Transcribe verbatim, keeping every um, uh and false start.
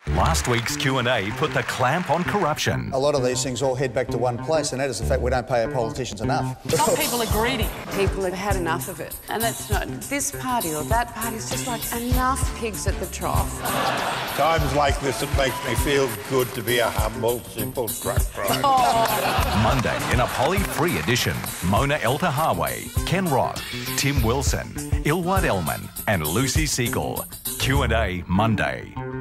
Last week's Q and A put the clamp on corruption. A lot of these things all head back to one place, and that is the fact we don't pay our politicians enough. Some people are greedy. People have had enough of it. And that's not this party or that party. It's just like enough pigs at the trough. Times like this, it makes me feel good to be a humble, simple truck driver. Oh. Monday, in a poly-free edition, Mona Eltahawy, Ken Roth, Tim Wilson, Ilwad Elman and Lucy Siegle. Q and A Monday.